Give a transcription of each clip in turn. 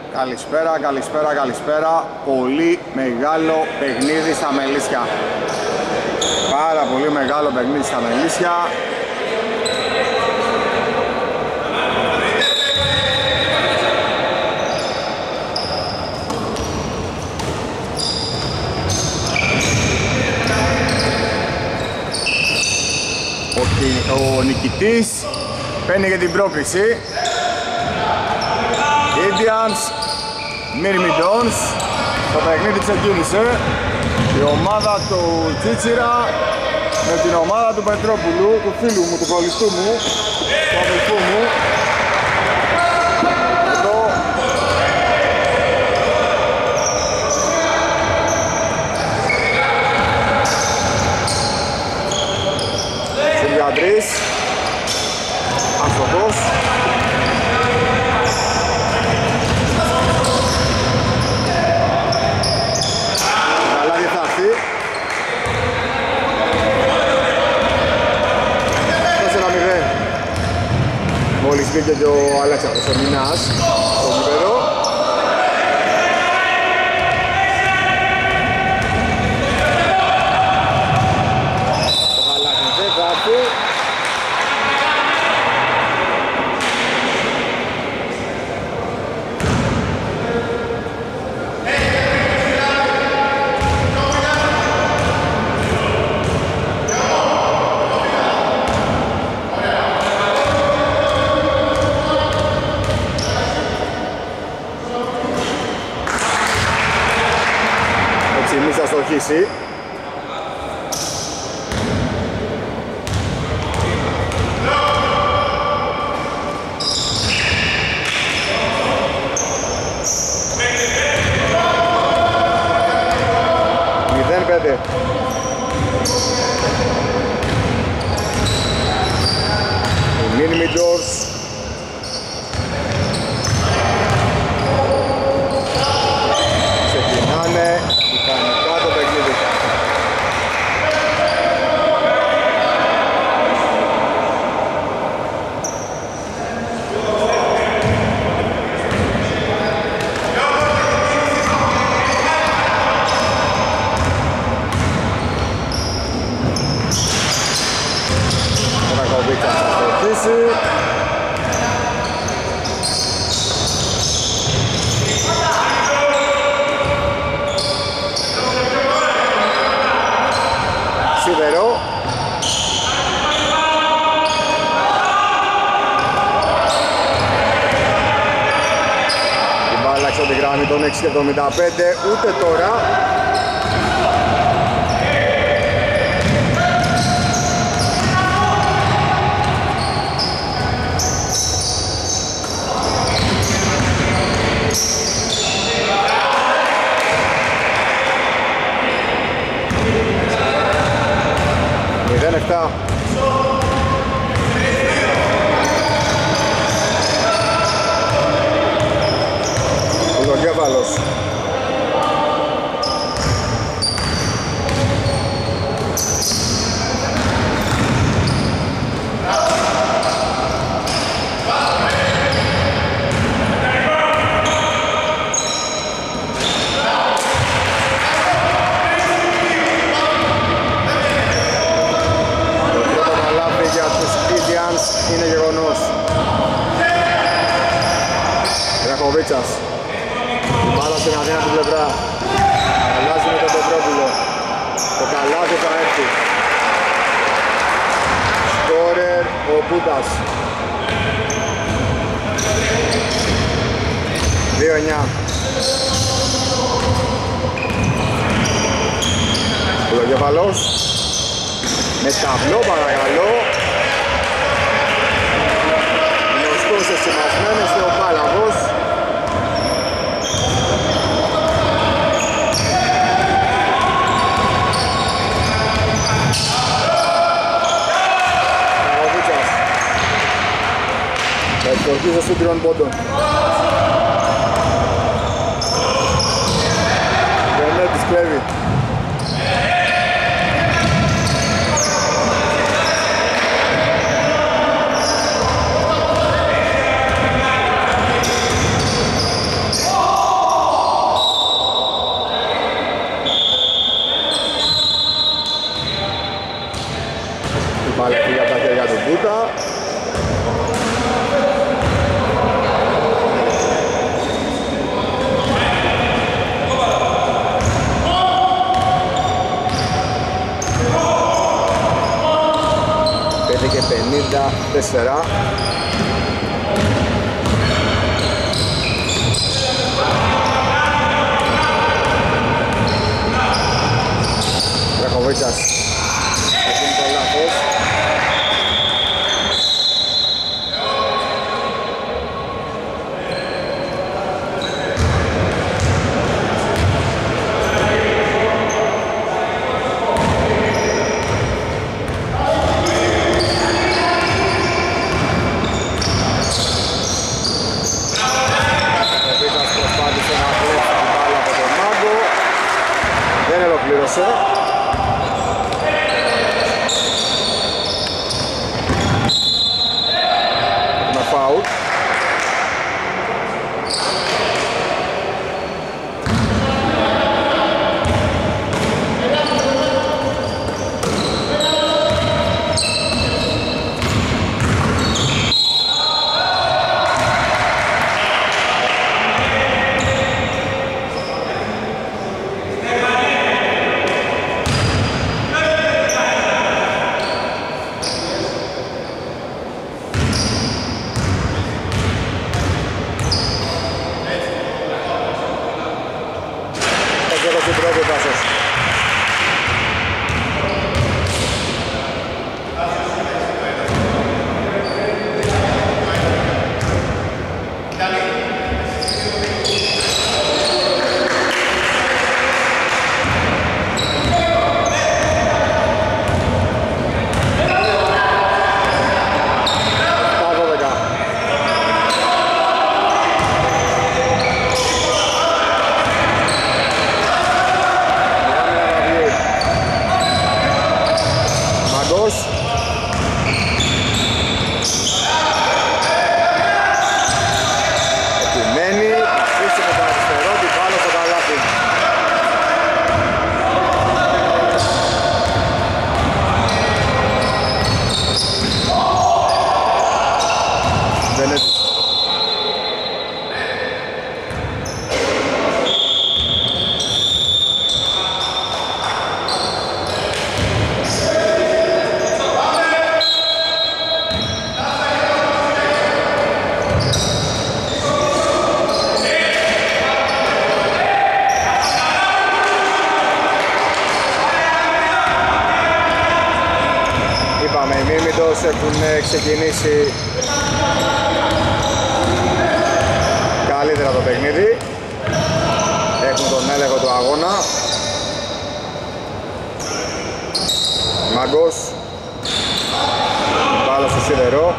Καλησπέρα, καλησπέρα, καλησπέρα. Πολύ μεγάλο παιχνίδι στα Μελίσια. Πάρα πολύ μεγάλο παιχνίδι στα Μελίσια. Ο νικητής παίρνει για την πρόκριση. Indians, Myrmidons. Το παιχνίδι ξεκίνησε. Η ομάδα του Τσίτσιρα με την ομάδα του Πετρόπουλου, του φίλου μου, του κολλητού μου, του αδελφού μου. Εδώ Σιλιαντρής, Αστοχός. Μόλις μπήκε και ο Αλέξανδρος ο Μινάς στο γήπεδο. Το Γαλάκιν δεν θα έρθει. Θα στοχίσει. Μηδέν πέντε. Οι Myrmidons ξεκινάνε ικανικά το παιχνίδι. Ο Ρακοβίτσας θα στοχίσει. Σίδερο. Η μπάλα έξω από τη γράμμη των 6,75, ούτε τώρα. Μηδέν εφτά. Ο Λογιάβαλος. Είναι γεγονός. Ρακοβίτσας. Η μπάλα στην αδύνατη πλευρά. Αλλάζει με τον Πετρόπουλο. Το καλάθι θα έρθει. Σκόρερ ο Πούτας. 2-9. Κουλογεφαλός. Με ταυλό παρακαλώ. Εσημασμένος και ο Πάλαβος. Ρακοβίτσας. Θα εξορκίζει στους τριών πόντων. Βενέτης κλέβει. σούτα. Και 54. Ραχοβίτσας έχει το λάθος. Δεν ολοκλήρωσε. Έχουμε φάουλ. Έχουν ξεκινήσει καλύτερα το παιχνίδι, έχουν τον έλεγχο του αγώνα. Μάγκος, μπάλα στο σίδερο.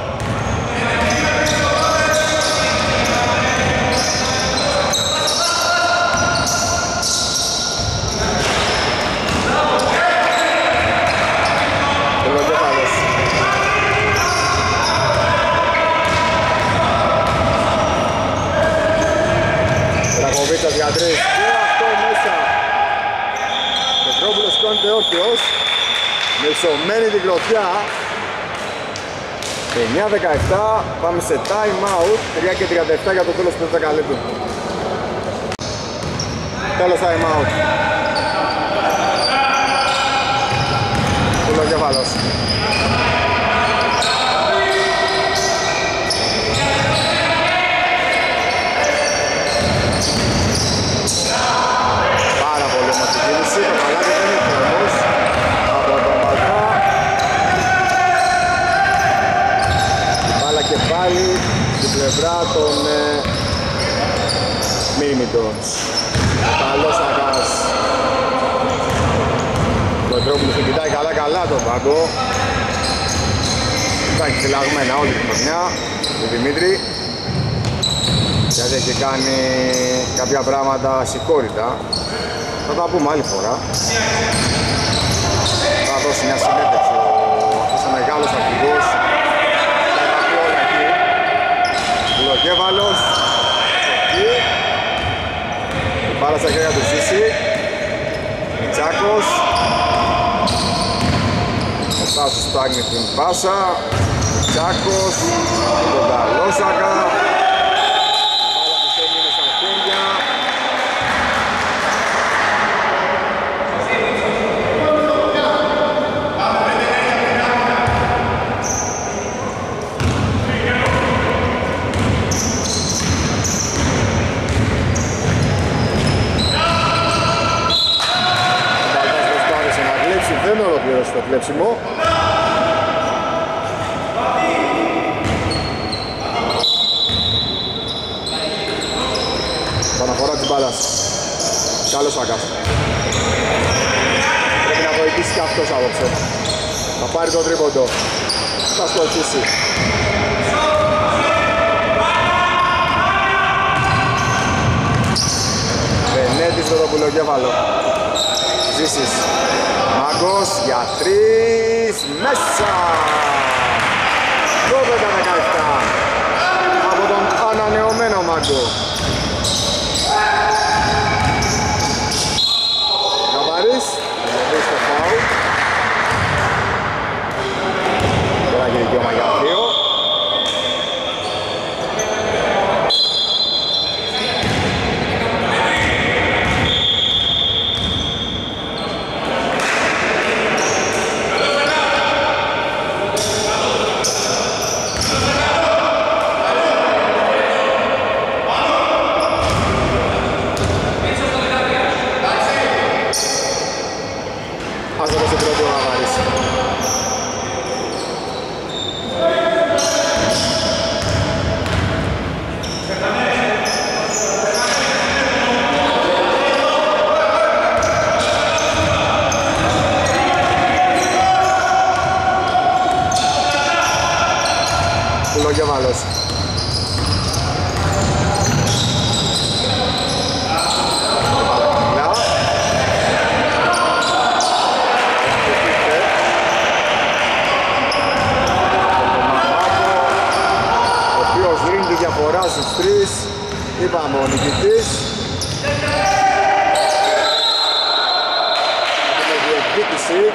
Ραχοβίτσας για τρεις και αυτό μέσα. Πετρόπουλος σηκώνεται όρθιος, μεσωμένη την κλωτσιά. 9-17, πάμε σε time out, 3 και 37 για το τέλος του δεκαλέπτου. Τέλος time out. Κουλοκεφάλος. Πάρα πολύ όμορφη κίνηση, το καλάκι δεν είναι όμως από τον Παλτά. Μπάλα και πάλι στην πλευρά των Μίμητος. Καλός Αγάς. Ο Πετρόπουλος του κοιτάει καλά τον πάγκο. Θα έχει φυλαγμένα όλη την χρονιά ο Δημήτρη, γιατί έχει κάνει κάποια πράγματα συγχώρητα. Θα τα πούμε άλλη φορά. Θα δώσει μια συνέντευξη αυτός ο μεγάλος αρχηγός. Θα τα πει όλα εκεί. Κουλοκέφαλος. Πάρα στα χέρια του Ζήση. Τσάκος. Ο Τάσος φτάνει την πάσα. Τσάκος, τον Καλόσακα. Η μπάλα της έμεινε στα χέρια. Δεν ολοκλήρωσε το κλέψιμο. Παναφορά της μπάλας. Καλός Σάκας. Πρέπει να βοηθήσει και αυτός απόψε. Θα πάρει το τρίποντο. Θα σκορπίσει. Βενέτης με το πουλοκέφαλο. Ζήσης. Μάγκος για 3 μέσα. 12-17 από τον ανανεωμένο Μάγκο. Καβάρης, βρει στο φάουλ. Τώρα και δικαίωμα για 2. Λογιαβάλος. Ο οποίος δίνει τη διαφορά στους 3. Είπαμε ο νικητής. Έχουμε διεκδίκηση.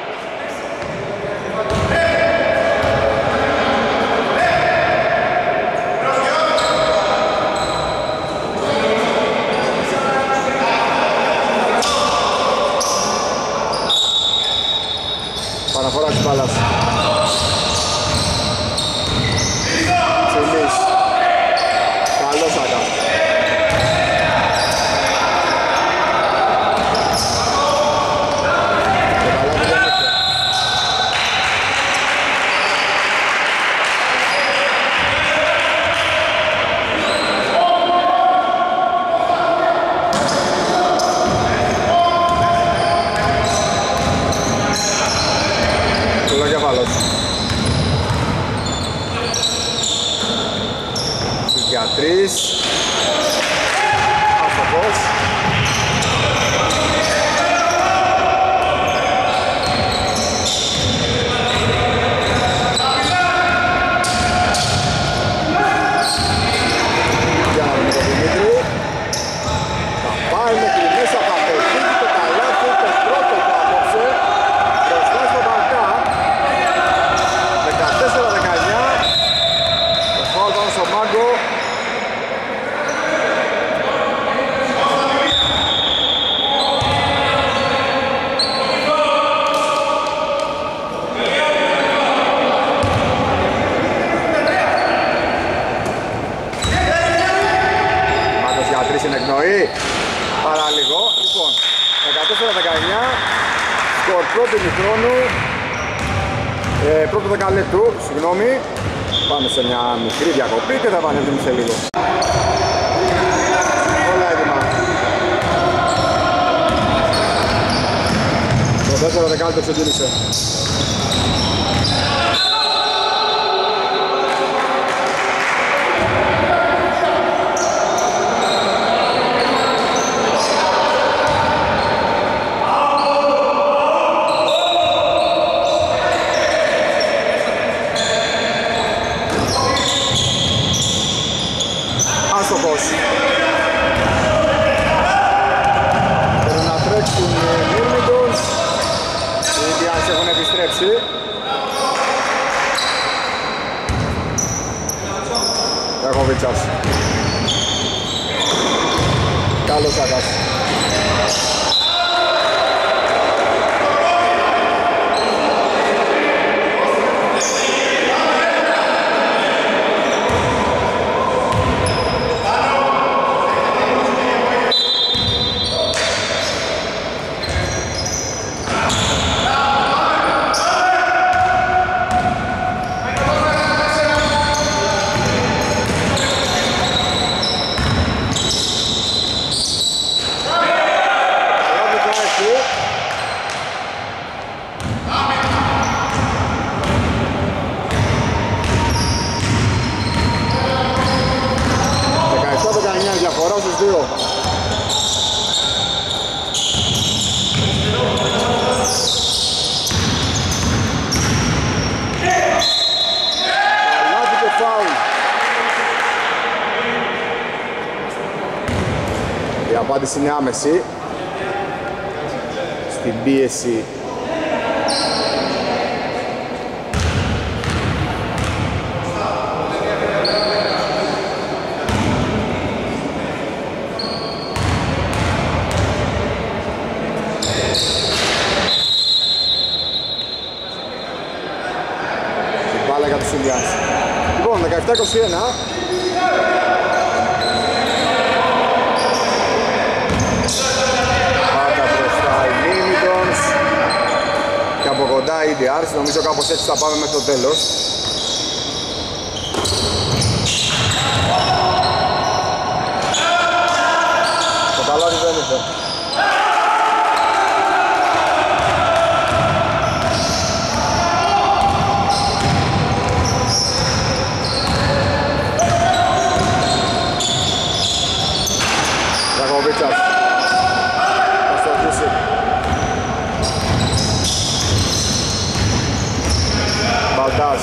Παναφορά της μπάλας. Τσιλής. Καλός Σάκα. Για 3. Άστοχος. Για να δούμε τον Δημήτρη. Θα πάει μέχρι μέσα, θα πετύχει το καλάθι, το πρώτο του απόψε. Μπροστά στο Μπαλκά. 14-19. Το φάουλ πάνω στο Μάγκο. Είναι εκνοή, παραλίγο. Λοιπόν, 14-19, σκορ πρώτου ημιχρόνου, πρώτο δεκαλέπτου, συγγνώμη. Πάμε σε μια μικρή διακοπή και θα επανέλθουμε σε λίγο. Όλα έτοιμα. Το δεύτερο δεκάλεπτο ξεκίνησε. Θέλουν να τρέξουν οι Μύρμιντος. Οι Indians έχουν επιστρέψει. Ρακοβίτσας. Καλός Σάκας. Διαφορά στους δύο. Καλάθι και φάουλ. Η απάντηση είναι άμεση. Στην πίεση λοιπόν, 17-21. Πάντα μπροστά οι Mini-Dons και από κοντά οι DRs. Νομίζω κάπως έτσι θα πάμε μέχρι το τέλος. Το καλάθι δεν ήρθε. Ρακοβίτσας θα στοχίσει. Μπαλτάς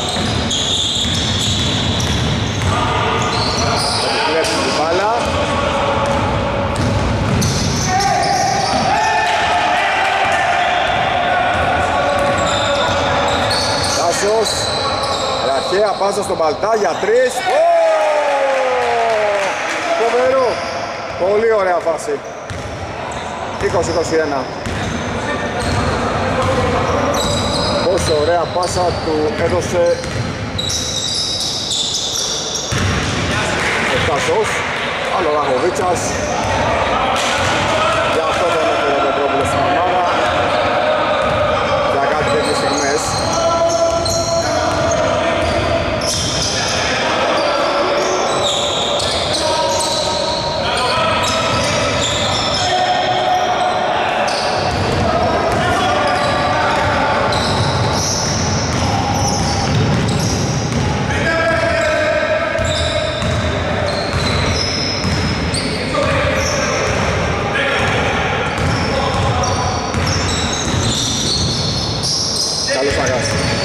θα κλέψει την μπάλα. Τάσος, ραχαία πάσα στον Μπαλτά για 3. Φοβερό. Πολύ ωραία φάση. 20-21. Πόσο ωραία πάσα του έδωσε ο Τάσος. Άλλο Ρακοβίτσας. Για αυτό δεν έφερε ο Πετρόπουλος στην ομάδα. Για κάτι τέτοιες στιγμές. Καλώς αγάς.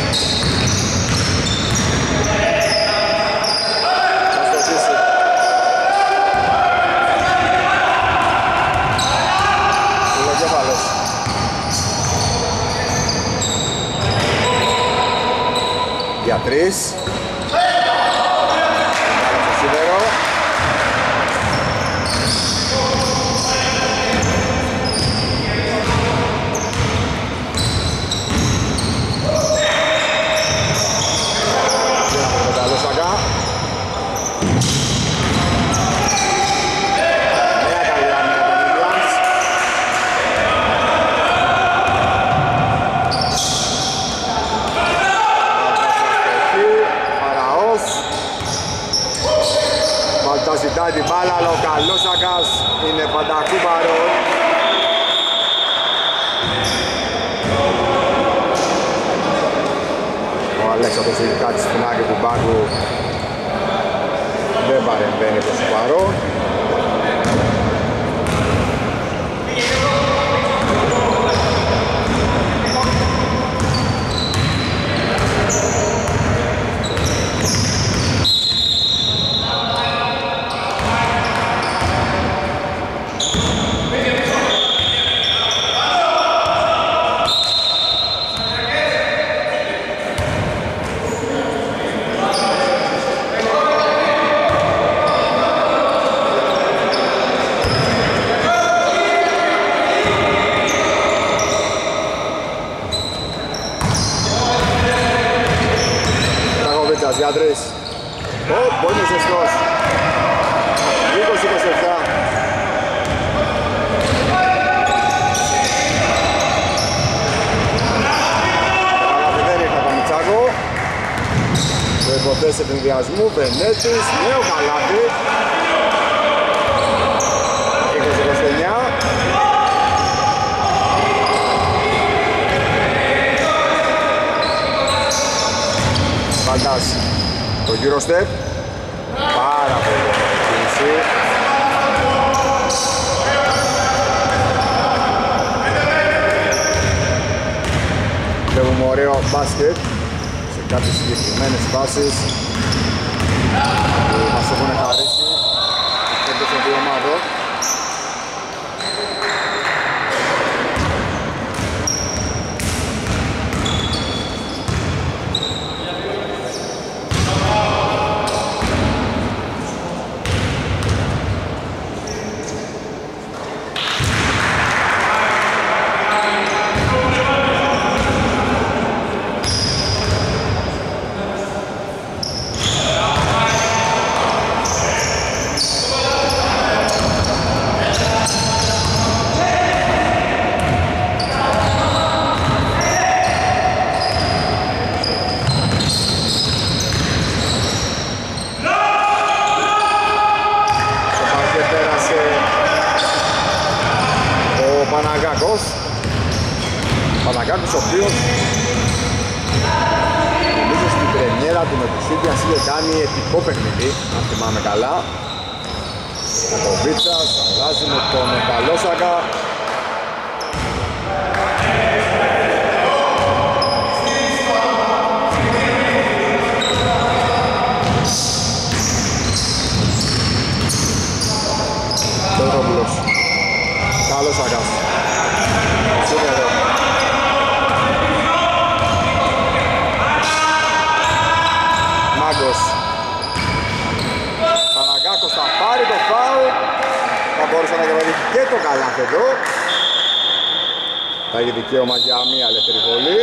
Θα στοχίσει. Ουλοκέφαλος. Για 3. Καλώς το σίδερο. Ζητάει την μπάλα, αλλά ο καλός Σάκας είναι παντακούμπαρο. Ο Αλέξανδρος Ζηλικάτης στην άκρη του μπάγκου δεν παρεμβαίνει το σοβαρό. Βίτσας για 3. Πολύ ζεστός. 20-27. Δεν ήρθα από Μιτσάκο. Προϋποθέσεις επενδιασμού, Βενέτης, νέο καλάθι. 20-29. Βαλτάς, το γύρο step. Πάρα πολύ κίνηση. Βλέπουμε ωραίο μπάσκετ σε κάποιες συγκεκριμένες φάσεις που μας έχουν χαρίσει εντός των δύο ομάδων. Παναγάκος, ο οποίος νομίζω στην πρεμιέρα του με τους Ίδιας είχε κάνει επικό παιχνίδι, αν θυμάμαι καλά. Ο Βίτσας αλλάζει με τον Καλόσακα. Τετρόπουλος, Καλόσακας. Σύνεδρο. Μάγκος. Παναγάκος θα πάρει το φάουλ. Θα μπορούσε να διαβαδίσει και το καλάθι εδώ. Θα έχει δικαίωμα για μία ελεύθερη βολή.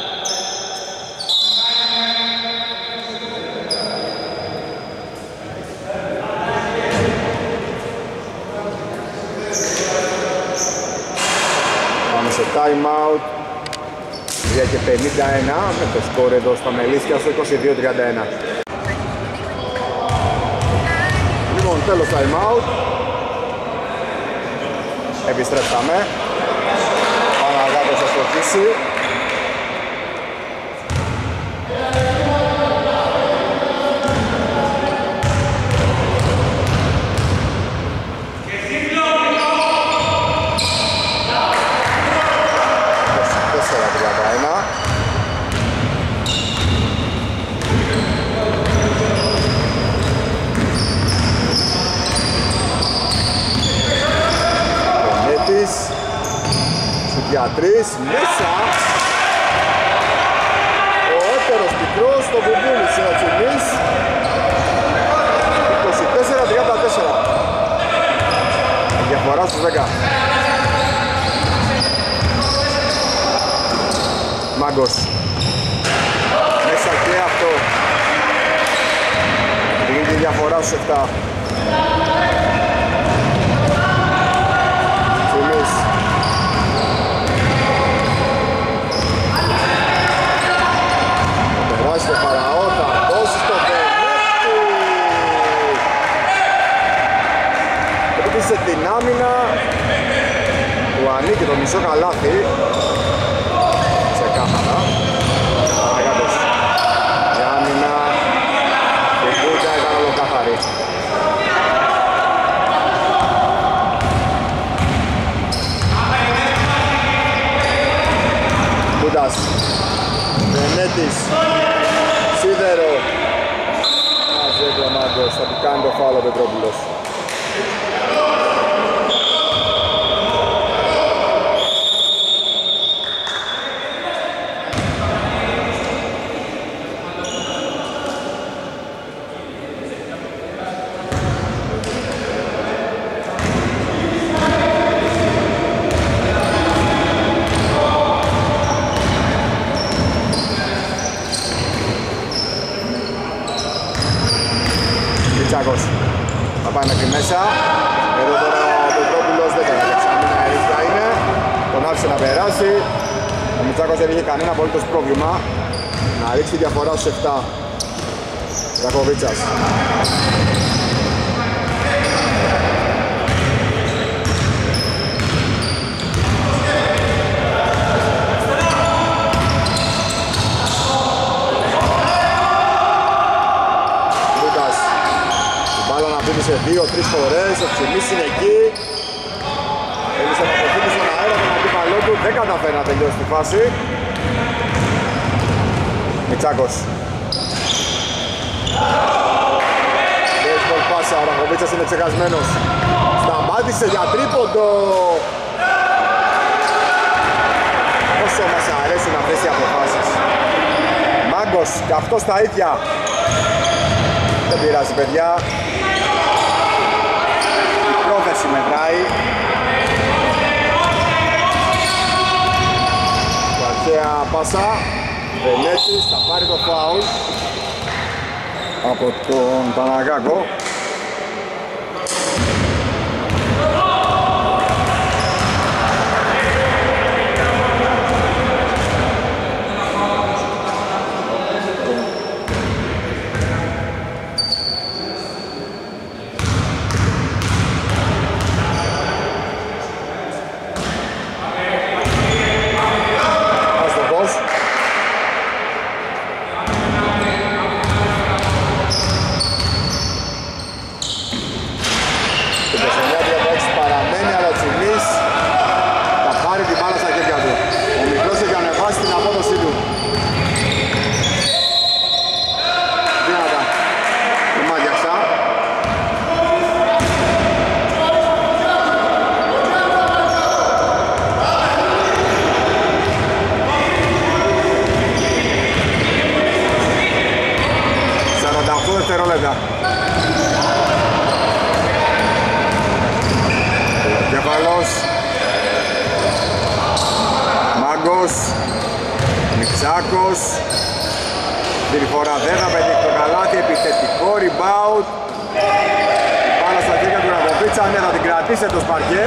Πάμε σε time out. 3 και 51 με το σκορ εδώ στα Μελίσια στο 22-31. Λοιπόν, τέλος time out. Επιστρέψαμε. Παναγάκος θα στοχίσει. Για 3, μέσα. Ο έτερος πικρός, το μπουμπούλης είναι ατσινής. 24-34. Διαφορά στους 10. Μάγκος. Μέσα και αυτό. Δίνει τη διαφορά στους 7. Στο Φαραώ, θα δώσει στο Βενέτη. Έπισε την άμυνα του ανήκει το μισό καλάθι. Ξεκάθαρα. Παναγάκος. Η άμυνα και η Κούτσα ήταν ολοκάθαρη. Κούτας. Βενέτης. Σίδερο. Μαζί ο Μάγκος, θα του κάνει το φάουλ ο Πετρόπουλος. Μητσάκος θα πάει μέχρι μέσα. Εδώ τώρα ο Πετρόπουλος δεν κάνει εξάμεινα, αριστερά είναι. Τον άφησε να περάσει. Ο Μητσάκος δεν είχε κανένα απολύτως πρόβλημα να ρίξει διαφορά στους 7. Ρακοβίτσας. Σε 2-3 φορές, ο Ψημής είναι εκεί. Θέλησε να προφύγει στον αέρα τον αντίπαλό του, δεν καταφέρει να τελειώσει τη φάση. Μητσάκος. Baseball πάσα, ο Ραχοβίτσας είναι ξεχασμένος. Σταμάτησε για τρίποντο. Όσο μας αρέσουν αυτές οι αποφάσεις. Μάγκος και αυτό στα ίδια. Δεν πειράζει παιδιά. Πρόθεση μετράει. Αρχαία πάσα. Βελέτης θα πάρει το φάουλ από τον Παναγάκο. Κεφαλός. Μάγκος. Μητσάκος. Την φορά δεν θα πετύχει το καλάθι. Επιθετικό rebound. Η μπάλα στα χέρια του Ρακοβίτσα. Ναι, θα την κρατήσει το σπαρκέ.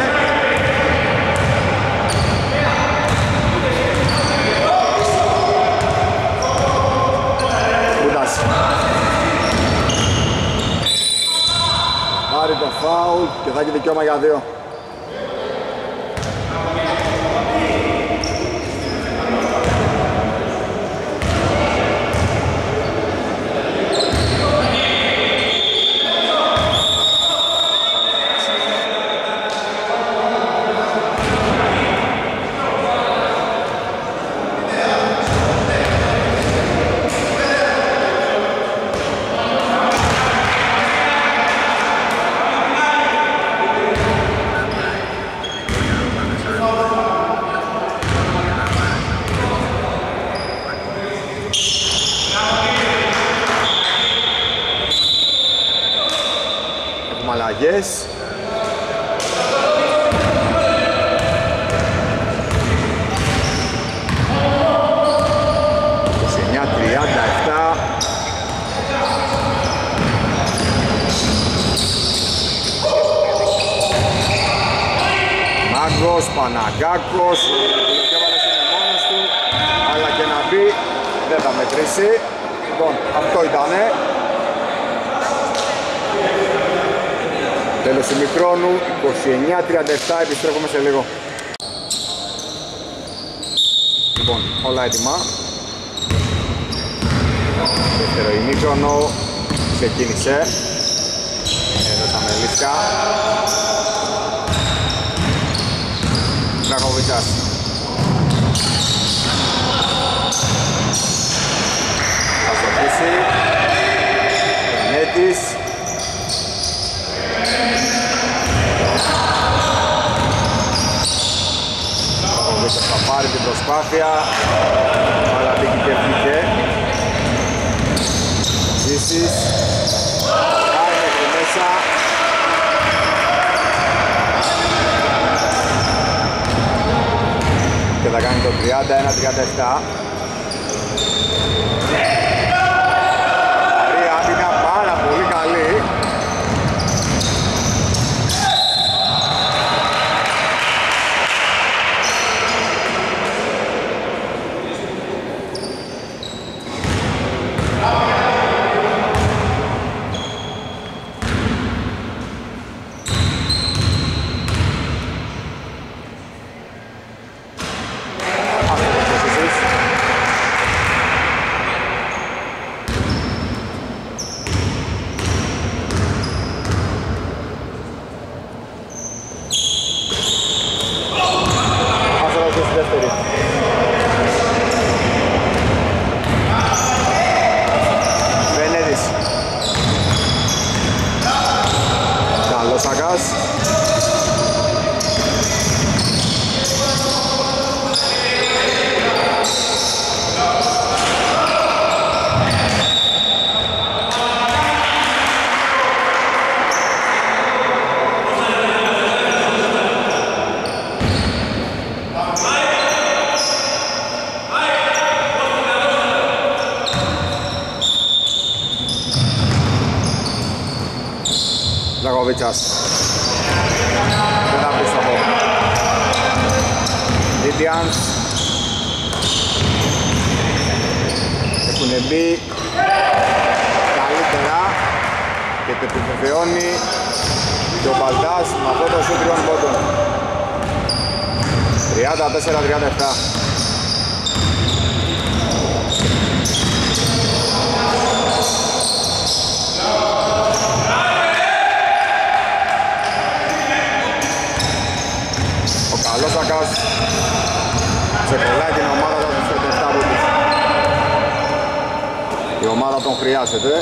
Κούτας. Πάρει το φάουλ και θα έχει δικαίωμα για 2. Αλλαγές. Μάγκος, Παναγκάκος, ο Πιλοκέβαλας είναι μόνος του, αλλά και να μπει δεν θα μετρήσει. Λοιπόν, αυτό ήτανε. Τέλος ημιχρόνου, 29-37, επιστρέφουμε σε λίγο. Λοιπόν, όλα έτοιμα. Δεύτερο ημίχρονο, ξεκίνησε. Εδώ τα Μελίσκα. Ρακοβίτσας. Θα στοχίσει. Νέτης. Θα πάρει την προσπάθεια, αλλά πήγε και βγήκε. Ζήσης, πάει μέχρι μέσα. Και θα κάνει το 31-37. Αρία άμυνα πάρα πολύ καλή. Ζαγοβίτσας. Δεν θα βρει στόχο. Λίτιανς. Έχουν μπει καλύτερα και το επιβεβαιώνει και ο Μπαλτάς με αυτό το σουτ 3 πόντων. 34-37. Ο καλός Ακάς ξεκολλάει την ομάδα του στους 7 βούτους. Η ομάδα τον χρειάζεται.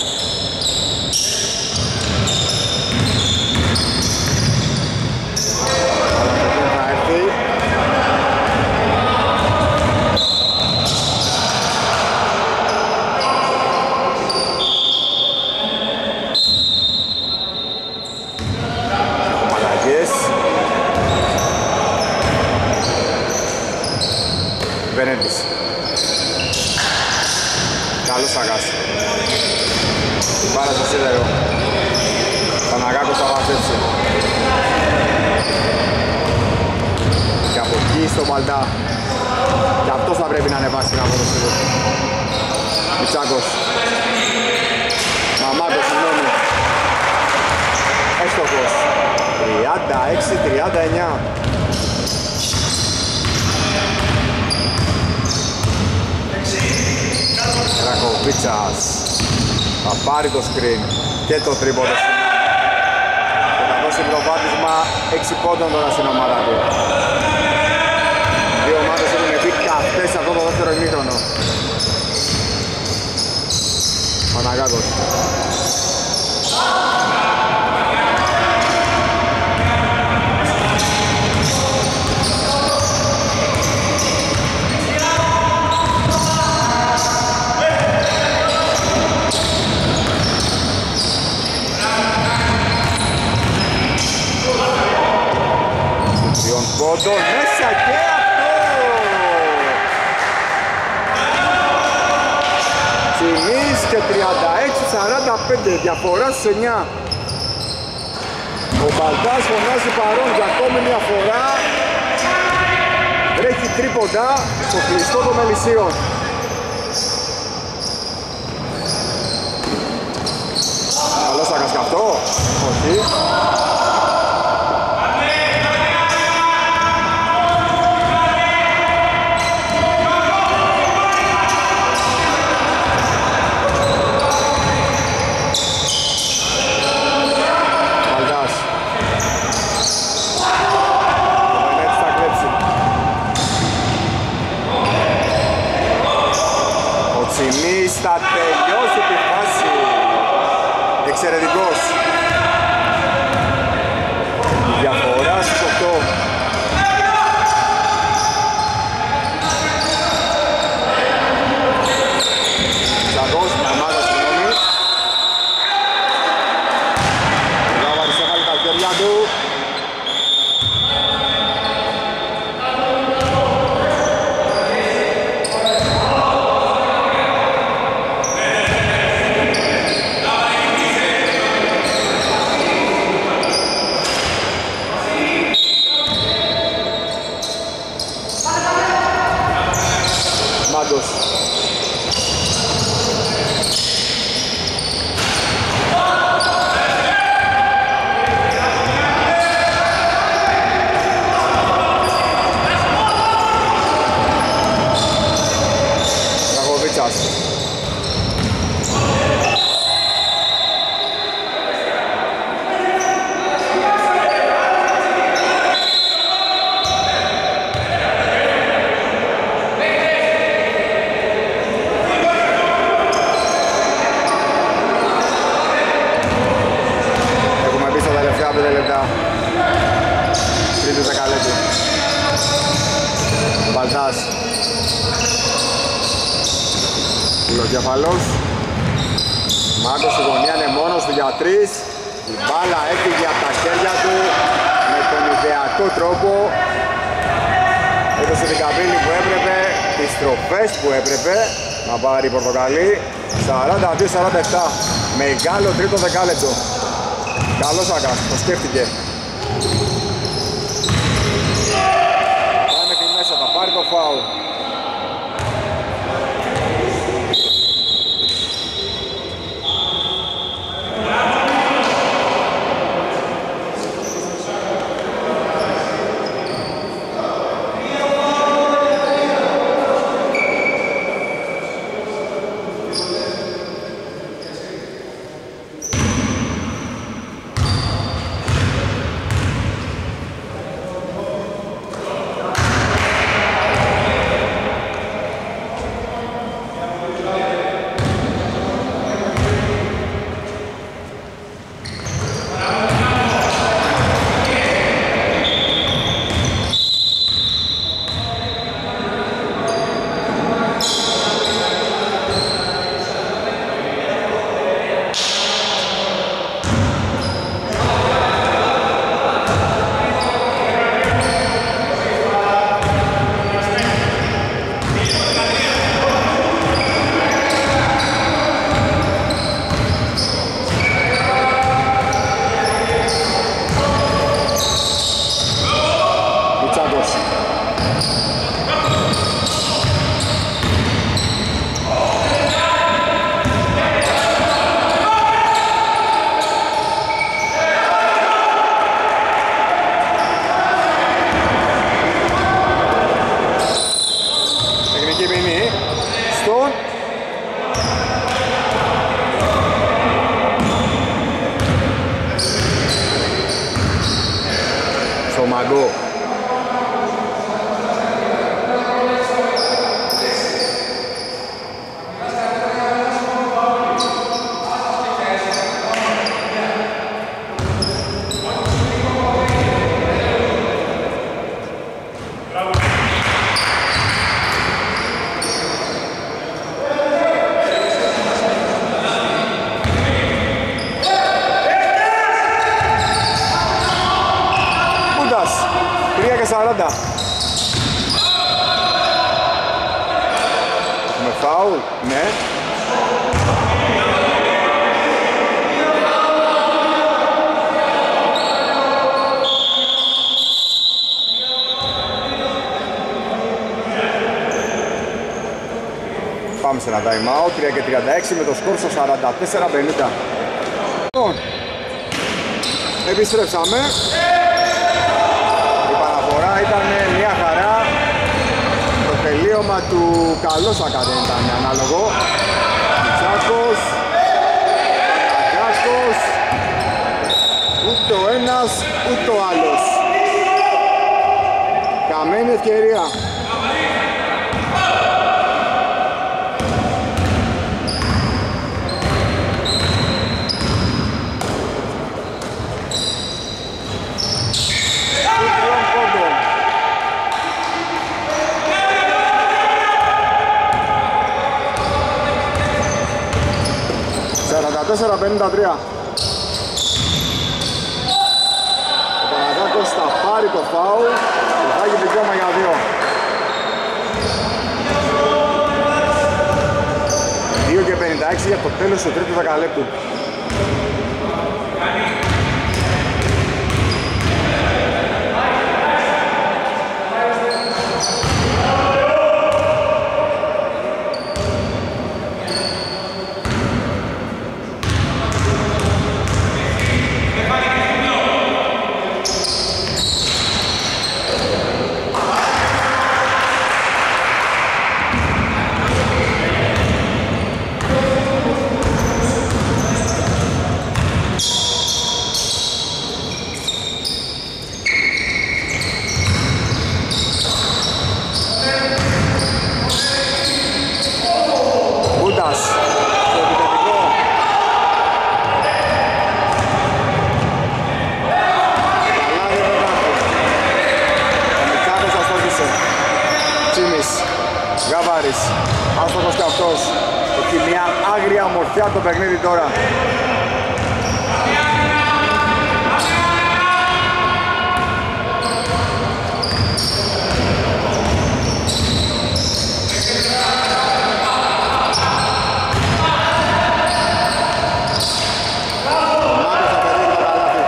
Θα έρθει. Μαλαγές. Βενέντης. Καλός Αγάς. Την πάρα στο σίδερο. Παναγάκος θα μαζέψει. Και από εκεί στο Μπαλτά. Και αυτός θα πρέπει να ανεβάσει την απόδοση. Μητσάκος. Μαμάκος, συγγνώμη. Έστοχος. 36-39. Ρακοβίτσας θα πάρει το screen και το τρίποντο και θα δώσει προβάδισμα 6 πόντων τώρα στην ομάδα του. Δύο ομάδες έχουν μπει καυτές σε αυτό το δεύτερο ημίχρονο. Παναγάκος. Πόντο μέσα και αυτό! Τσιμής και 36-45, διαφορά στους 9. Ο Μπαλτάς φωνάζει παρόν για ακόμη μια φορά. Βρέχει τρίποντα στο κλειστό των Μελισσίων. Καλώς θα κασκαυτώ, όχι. Θα τελειώσει τη φάση. Εξαιρετικός. Διαφορά στους 8. Ζαγός, μαμάδα συγγνώμη. Ο Γάβαρης έβαλε τα χέρια του. Κεφαλός. Μάκος στη γωνία είναι μόνος του για 3. Η μπάλα έφυγε από τα χέρια του με τον ιδεατό τρόπο. Έδωσε την καμπύλη που έπρεπε, τις στροφές που έπρεπε να πάρει η Πορτοκαλί. 42-47. Μεγάλο τρίτο δεκάλεπτο. Καλός Άγκας, το σκέφτηκε. Πάει μέχρι μέσα, θα πάρει το φάουλ. Με φάουλ, ναι. Πάμε σε ένα time out, 3 και 36 με το σκορ στο 44-50. Λοιπόν, επιστρέψαμε. Η παραφορά ήταν μια χαρά. Το τελείωμα του Καλόσακα δεν ήταν ανάλογο. Τσάκος, Παναγιάκος, ούτε ο ένας ούτε ο άλλος. Καμένη ευκαιρία. ...44-53. Ο Παναγιάκος θα πάρει το φάουλ και θα έχει δικαίωμα για 2. 2 και 56 για το τέλος του τρίτου δεκαλέπτου. Άστοχος και αυτός. Έχει μια άγρια μορφιά το παιχνίδι τώρα. Ο Μάκος θα πετύχει το καλάθι.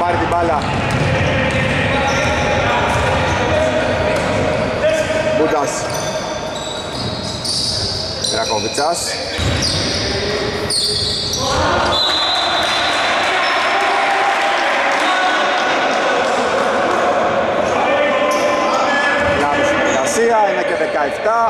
πάρει την μπάλα. Μπούντας. Ρακοβιτσάς. Λάβει συνεργασία, 1 και 17.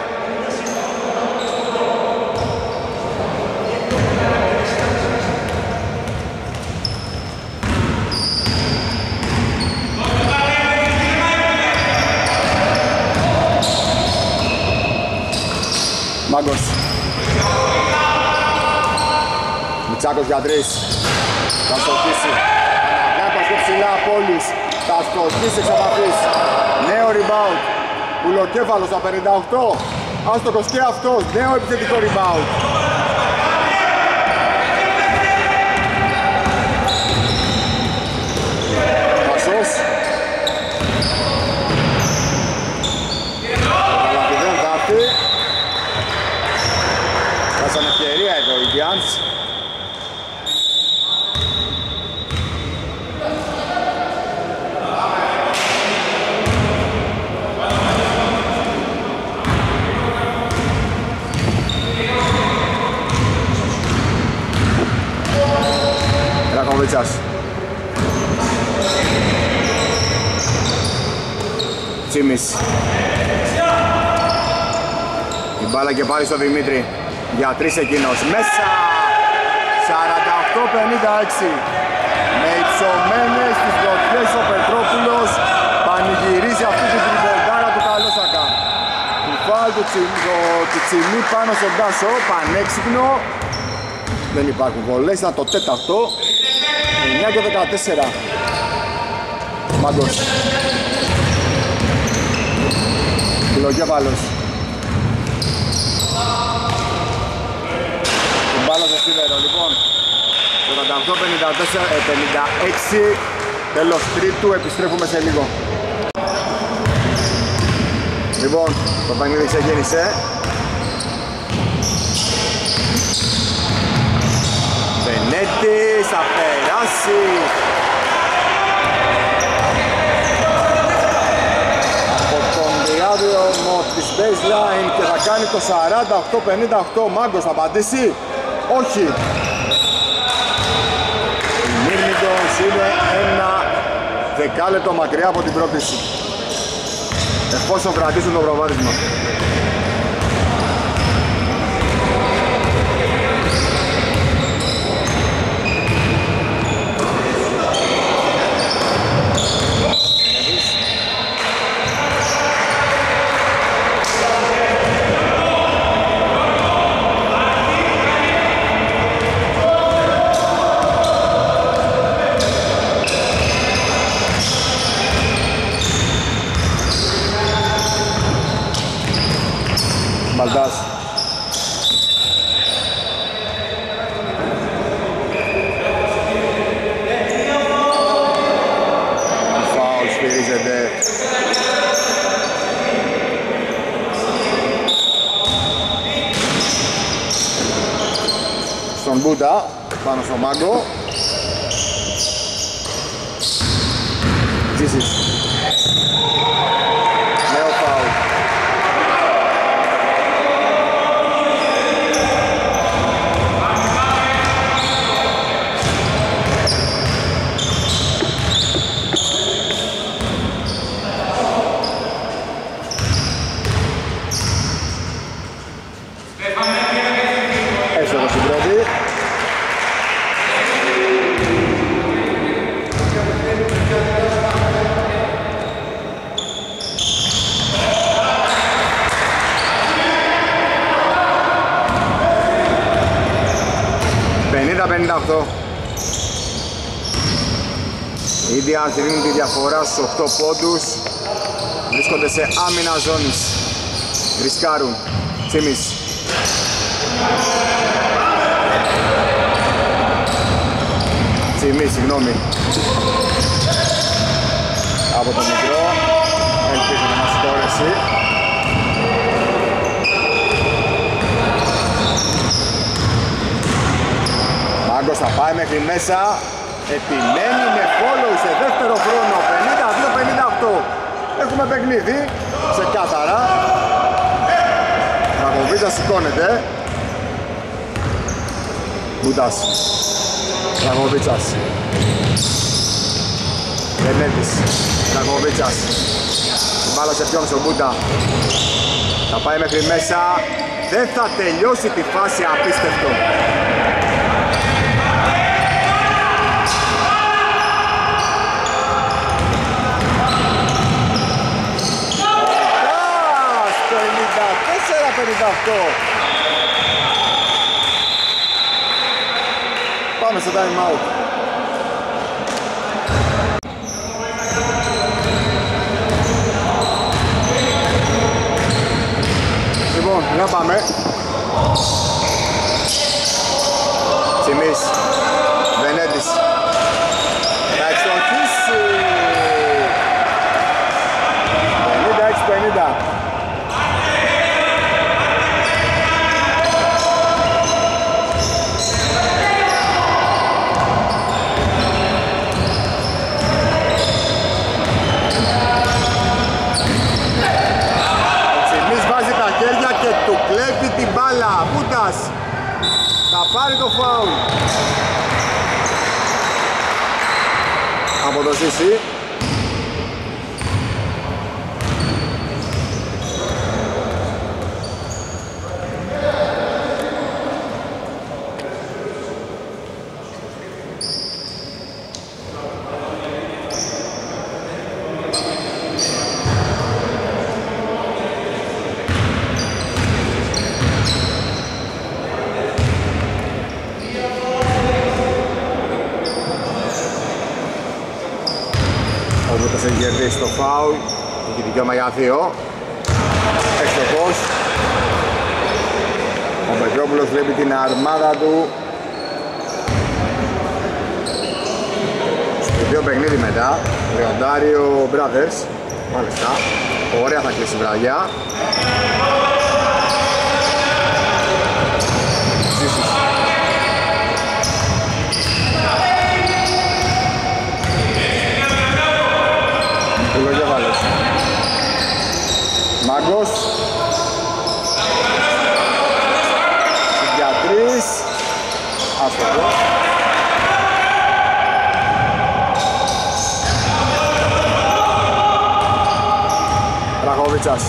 Μάγκος. Μητσάκος για 3. Θα στοχίσει. Αναβλάκος και ψηλά Πόλης. Θα στοχίσει εξ απαφής. Νέο rebound. Πουλοκέφαλος στα 58. Άστοχος και αυτός. Νέο επιθετικό rebound. Πασός. Αλλά δεν θα έρθει. Χάσαν ευκαιρία εδώ οι Giants. Ρακοβίτσας. Τσίμις. Η μπάλα και πάλι στο Δημήτρη. Για 3 εκείνος. Μέσα! 48-56. Με υψωμένες τις γροθιές ο Πετρόπουλος πανηγυρίζει αυτή την τριποντάρα του Καλόσακα. Του φάουλ του Τσιμί πάνω στον Τάσο. Πανέξυπνο. Δεν υπάρχουν βολές. Ήταν το τέταρτο. 9 και 14. Μάγκος. Κιλοκέφαλος. Την μπάλα στο σίδερο, λοιπόν. 48-56. Τέλος τρίτου, επιστρέφουμε σε λίγο. Λοιπόν, το παιχνίδι ξεκίνησε. Βενέτης, θα περάσει. Από τον διάδρομο της baseline και θα κάνει το 48-58. Μάγκος θα απαντήσει. Όχι. Η Μύρμιντος είναι ένα δεκάλεπτο μακριά από την πρόκληση. Εφόσον κρατήσουν το προβάδισμα. Μπαλτάς. Φάουλ σφυρίζεται. Στον Μπούτα, πάνω στο Μάγκο. Τζίσις. Νέο φάουλ. Έξω στην πρώτη. Οι Indians δίνουν τη διαφορά στους 8 πόντους. Βρίσκονται σε άμυνα ζώνης. Ρισκάρουν. Τσίμις. Τσίμις, συγγνώμη. Από το μικρό. Ελπίζω να μας χωρέσει. Μάγκος θα πάει μέχρι μέσα. Επιμένει με follow σε ξεκάθαρα. Ραγοβίτσας σηκώνεται. Μπούτας. Ραγοβίτσας. Βενέτης. Ραγοβίτσας. Μπάλα σε ποιον, στον Μπούτα. Θα πάει μέχρι μέσα. Δεν θα τελειώσει τη φάση, απίστευτο. Μπούτας, 54-58. Πάμε στο time out. Λοιπόν, να πάμε. Τσιμής, Βενέτης. Θα εξοχίσει. 56-50. Του κλέβει την μπάλα, Μπούτας θα πάρει το φάουλ από το Ζήση. Έχει κερδίσει το φάουλ, έχει δικαίωμα για 2. Ευτυχώς. Ο Πετρόπουλος βλέπει την αρμάδα του στο δύο παιχνίδι μετά. Λεοντάριο Brothers. Μάλιστα. Ωραία θα κλείσει η βραδιά. Μάγκος. Για 3. Άστοχο. Ραγοβίτσας.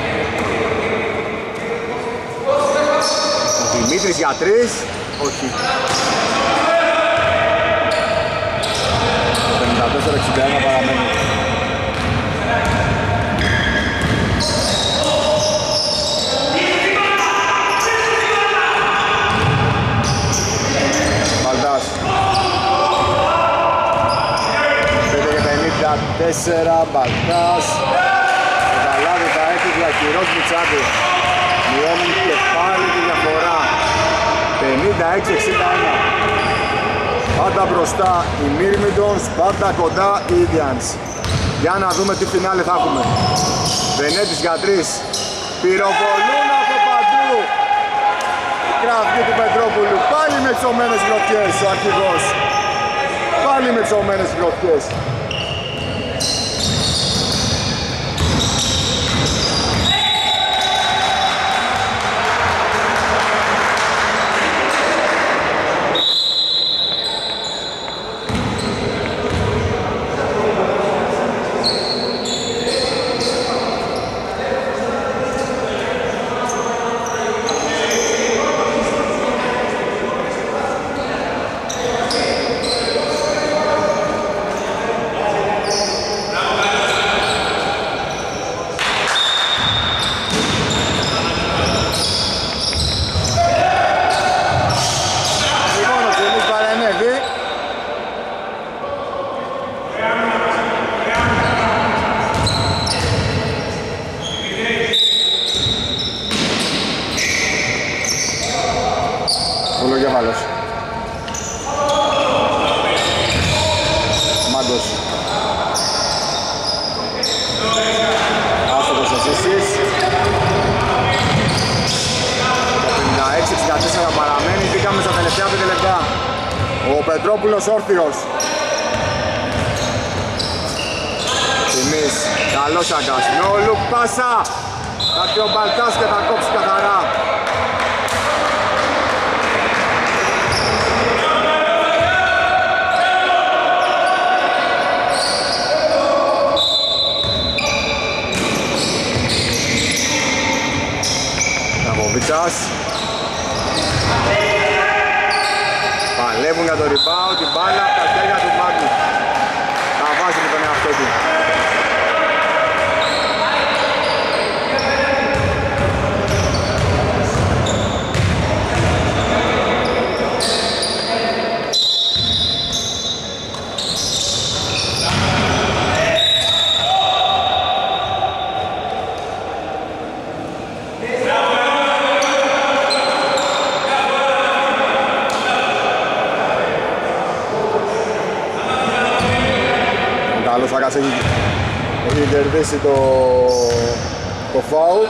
Ο Δημήτρης για 3. Όχι. 54-61 παραμένει. Μπαλτάς. 5-54 Μπαλτάς. Το καλάδι θα έχει διακυρώσει Μητσάκη. Μειώνουν και πάλι τη διαφορά. 56-61. Πάντα μπροστά οι Μύρμιντονς, πάντα κοντά οι Indians. Για να δούμε τι φινάλε θα έχουμε. Βενέτης για 3. Πυροβολούν από παντού. Η κραυγή του Πετρόπουλου. Πάλι με τσωμένες γροθιές ο αρχηγός. Πάλι με τσωμένες γροθιές. Μάγκος. Άστοχος ο Ζήσης. 56-64 παραμένει. Μπήκαμε στα τελευταία 5 λεπτά. Ο Πετρόπουλος όρθιος. Τιμής. Καλός Αγκάς. No look πάσα. Θα πει ο Μπαλτάς και θα κόψει καθαρά. Ναβοβίτσας. Παλεύουν για το rebound, την μπάλα από τα χέρια του Μάγκου. Θα βάζει με τον εαυτό του. Σάκας έχει κερδίσει το φάουλ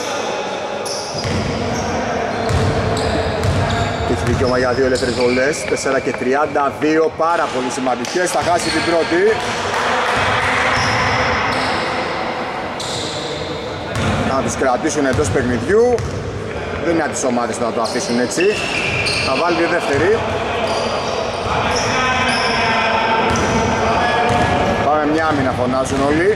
και έχει δικαίωμα για 2 ελεύθερες βολές. 4 και 32, πάρα πολύ σημαντικές. Θα χάσει την πρώτη. Να τους κρατήσουν εντός παιχνιδιού. Δεν είναι τις ομάδες να το αφήσουν έτσι. Θα βάλει τη δεύτερη. Μια άμυνα φωνάζουν όλοι.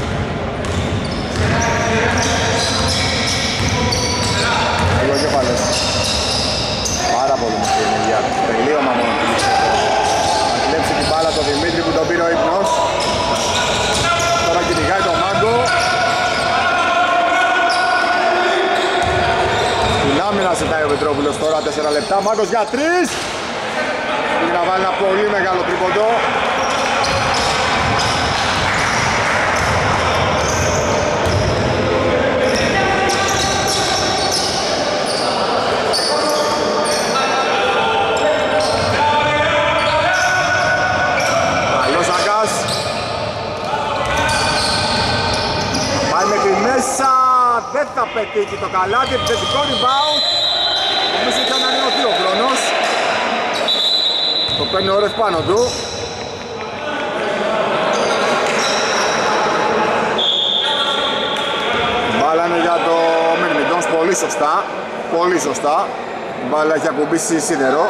Εδώ κεφάλες. Πάρα πολύ μικρή ενέργεια. Τελείωμα μόνο του Λιξέκο. Θα κλέψει την μπάλα το Δημήτρη που τον πήρε ο ύπνος. Τώρα κυνηγάει τον Μάγκο. Την άμυνα ζητάει ο Πετρόπουλος τώρα, 4 λεπτά. Μάγκος για 3. Πήγε να βάλει ένα πολύ μεγάλο τρίποντο. Δεν θα πετύχει το καλάτι, επιθετικό rebound. Νομίζω ότι θα ανανεωθεί ο χρόνος. Το παίρνει ο Ρεφ πάνω του. Μπάλα είναι για το Μυρμιντόνς, πολύ σωστά. Πολύ σωστά. Η μπάλα έχει ακουμπήσει σίδερο.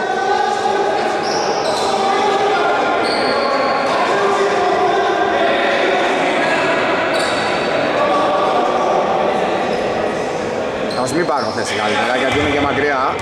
Ας μην πάρουν θέση καλύτερα γιατί είναι και μακριά.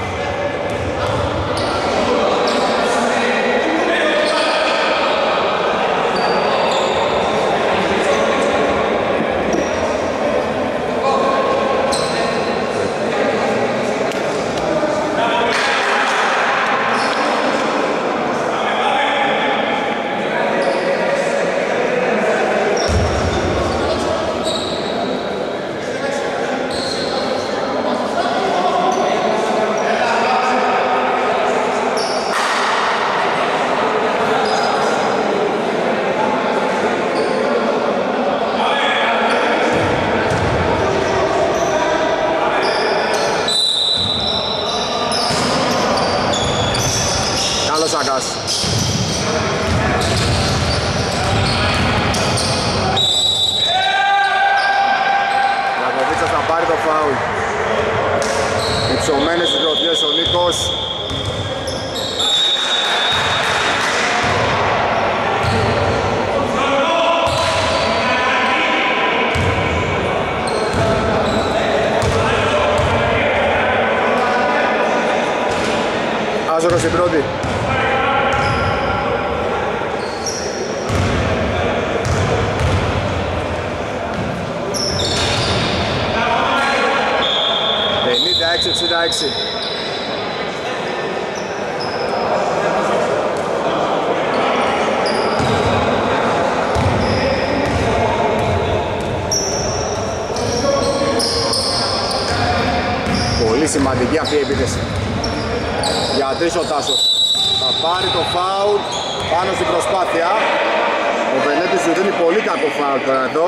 Υψωμένες τις γροθιές ο Νίκος. Άζωρος στην πρώτη. Πολύ σημαντική αυτή η επίθεση. Για 3 ο Τάσος. Θα πάρει το φάουλ πάνω στην προσπάθεια. Ο Βενέτης του δίνει πολύ κακό φάουλ τώρα εδώ.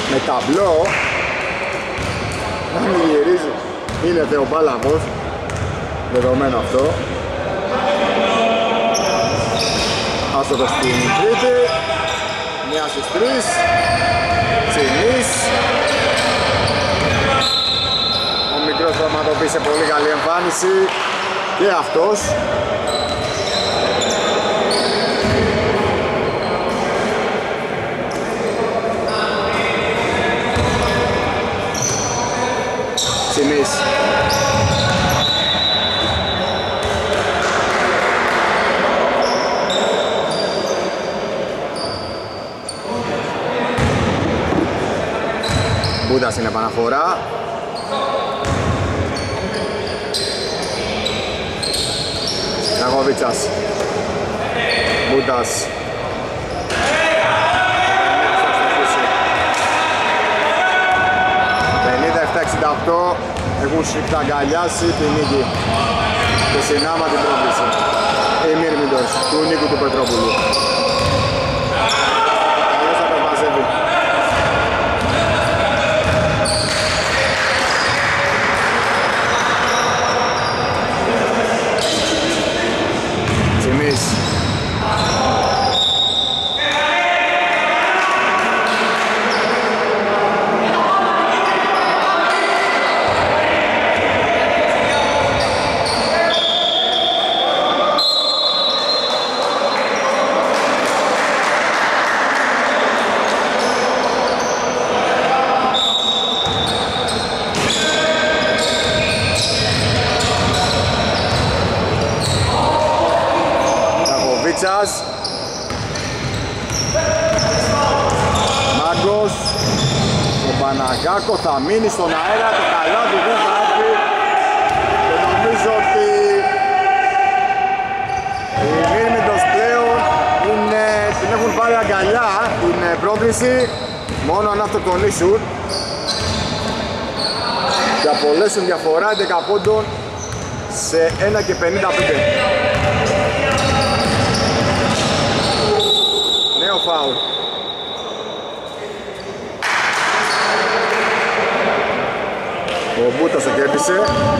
με ταμπλό να μην γυρίζει. Είναι Θεοπάλαβος, δεδομένο αυτό. Άστοτο στην τρίτη, μία στις τρεις, Τσινής. Ο μικρός πραγματοποίησε πολύ καλή εμφάνιση και αυτός. Τσινής. Μπούντας είναι επαναφορά. Ναγοβίτσας. Μπούντας. 57-68 έχουν σφιχταγκαλιάσει την νίκη και συνάμα την πρόκληση. Η Μύρμηντος του Νίκου του Πετρόπουλου. Καλώς θα το μαζεύει. Τσιμής. Μάγκος. Ο Παναγάκο θα μείνει στον αέρα, το καλάθι δεν θα έρθει και νομίζω ότι οι Μύρμηντος πλέον την έχουν πάρει αγκαλιά την πρόκριση, μόνο αν αυτοκτονήσουν και απολέσουν διαφορά 11 πόντων σε 1:55. Νέο φάουλ. Ο Μπούτας το κέρδισε.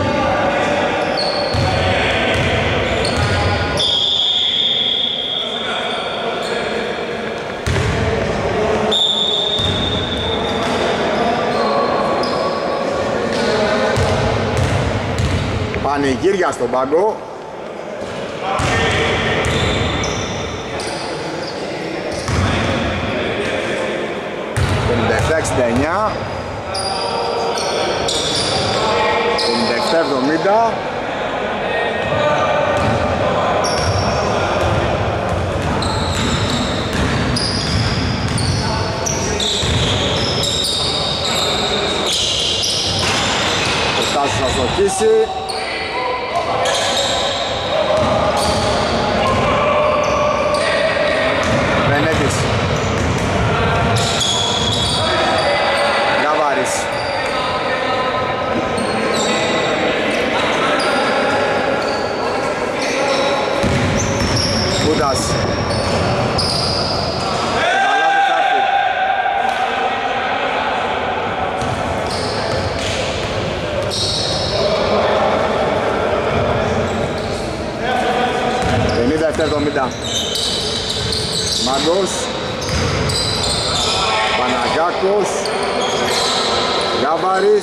Πανηγύρια στον πάγκο. Το 57-69. 57-70. Ο Στάσος θα στοχίσει. Βενέτης. Γαβάρης. Κούντας. Μάγκος. Παναγάκος. Γαβάρης.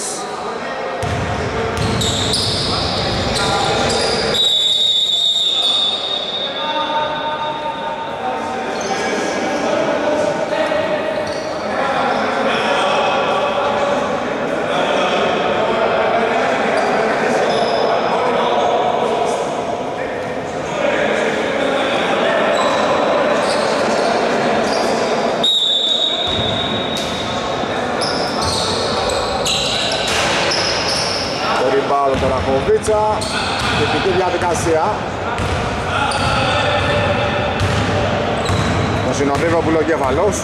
Τώρα Κοβίτσα, τυπική διαδικασία. Το συνοδεύει ο Πουλοκέφαλος.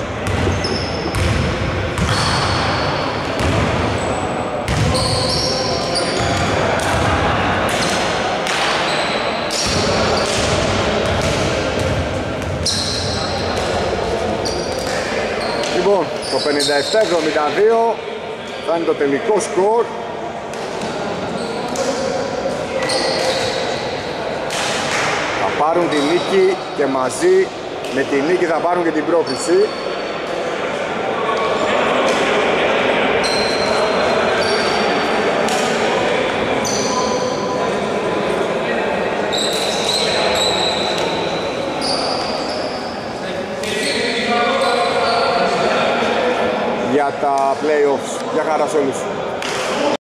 Λοιπόν, Το 57-72 θα είναι το τελικό σκορ. Θα πάρουν τη νίκη και μαζί με τη νίκη θα πάρουν και την πρόκριση. Για τα play-offs. Γεια χαρά σε όλους.